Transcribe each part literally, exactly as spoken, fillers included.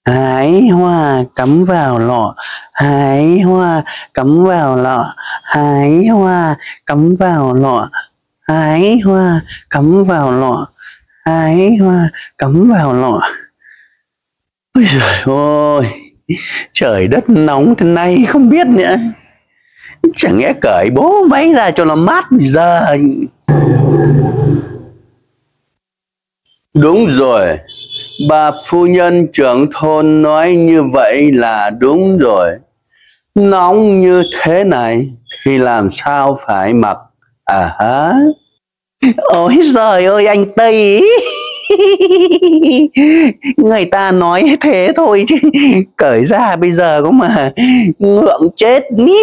Hái hoa cắm vào lọ, hái hoa cắm vào lọ, hái hoa cắm vào lọ, hái hoa cắm vào lọ, hái hoa cắm vào lọ. Ôi giời ơi, trời đất nóng thế này không biết nữa. Chẳng lẽ cởi bố váy ra cho nó mát bây giờ. Đúng rồi, bà phu nhân trưởng thôn nói như vậy là đúng rồi. Nóng như thế này thì làm sao phải mặc à hả? Ôi giời ơi anh Tây. Người ta nói thế thôi chứ cởi ra bây giờ có mà ngượng chết.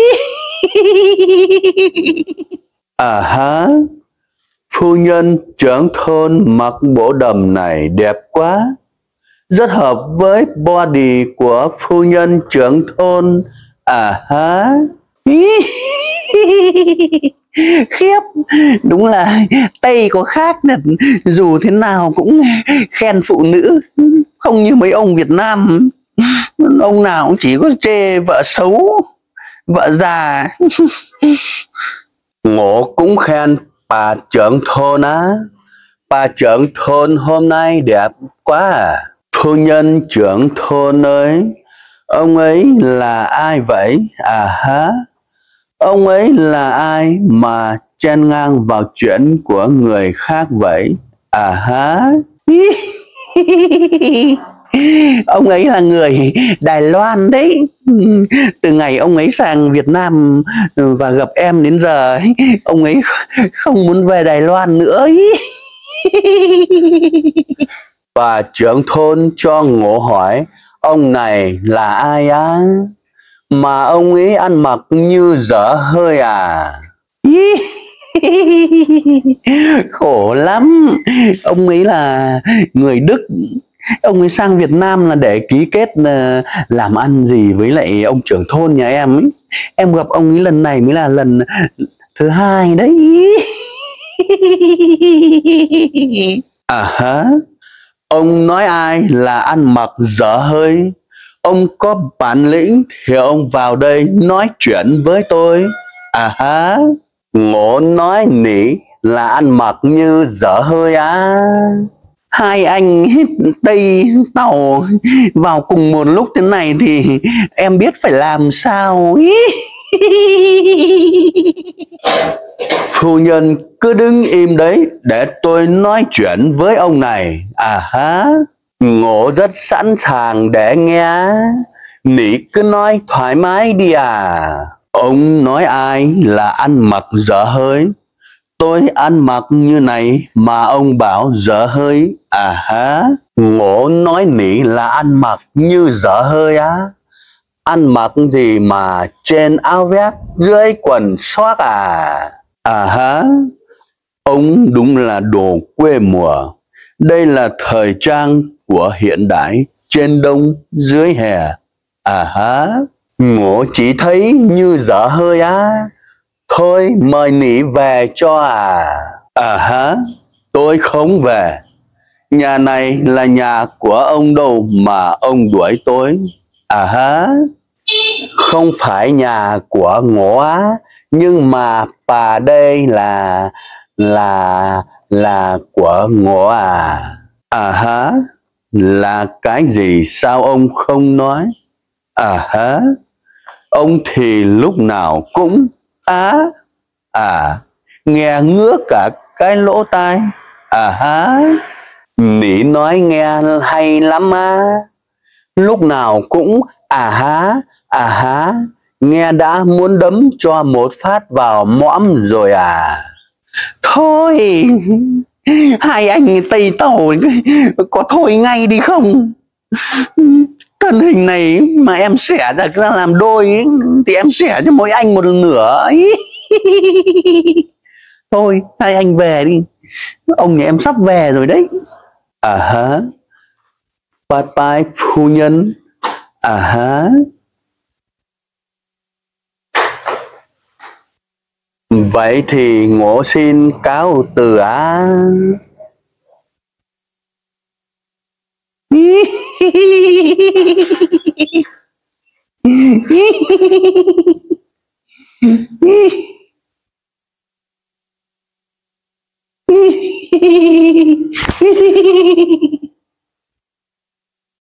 À hả? Phu nhân trưởng thôn mặc bộ đầm này đẹp quá, rất hợp với body của phu nhân trưởng thôn. À hả? Khiếp, đúng là Tây có khác nè, dù thế nào cũng khen phụ nữ, không như mấy ông Việt Nam, ông nào cũng chỉ có chê vợ xấu, vợ già. Ngộ cũng khen bà trưởng thôn á, bà trưởng thôn hôm nay đẹp quá à. Phu nhân trưởng thôn ơi, ông ấy là ai vậy? À hả? Ông ấy là ai mà chen ngang vào chuyện của người khác vậy? À hả? Ông ấy là người Đài Loan đấy. Từ ngày ông ấy sang Việt Nam và gặp em đến giờ, ông ấy không muốn về Đài Loan nữa. Bà trưởng thôn cho Ngộ hỏi ông này là ai á? Mà ông ấy ăn mặc như dở hơi à? Khổ lắm. Ông ấy là người Đức. Ông ấy sang Việt Nam là để ký kết làm ăn gì với lại ông trưởng thôn nhà em ấy. Em gặp ông ấy lần này mới là lần thứ hai đấy. À hả? Ông nói ai là ăn mặc dở hơi? Ông có bản lĩnh thì ông vào đây nói chuyện với tôi. À hả? Ngộ nói nỉ là ăn mặc như dở hơi á. Hai anh Tây Tàu vào cùng một lúc thế này thì em biết phải làm sao. Phu nhân cứ đứng im đấy để tôi nói chuyện với ông này. À hả? Ngộ rất sẵn sàng để nghe. Nỉ cứ nói thoải mái đi à. Ông nói ai là ăn mặc dở hơi? Tôi ăn mặc như này mà ông bảo dở hơi à hả? Ngộ nói nỉ là ăn mặc như dở hơi á. Ăn mặc gì mà trên áo vest dưới quần soác à? À hả? Ông đúng là đồ quê mùa. Đây là thời trang của hiện đại, trên đông dưới hè. À hả? Ngộ chỉ thấy như dở hơi á. Thôi mời nỉ về cho à. À hả? Tôi không về. Nhà này là nhà của ông đâu mà ông đuổi tôi. À hả? Không phải nhà của Ngộ á. Nhưng mà bà đây là Là Là của Ngộ à. À hả? Là cái gì sao ông không nói? À hả? Ông thì lúc nào cũng á à, nghe ngứa cả cái lỗ tai. À hả? Nỉ nói nghe hay lắm á. Lúc nào cũng à há à há, nghe đã muốn đấm cho một phát vào mõm rồi à. Thôi hai anh Tây Tàu có thôi ngay đi không? Thân hình này mà em xẻ ra làm đôi ấy, thì em xẻ cho mỗi anh một nửa ấy. Thôi hai anh về đi, ông nhà em sắp về rồi đấy. À hả? Bye bye phu nhân. À hả? Vậy thì Ngộ xin cáo từ á. Hehehehe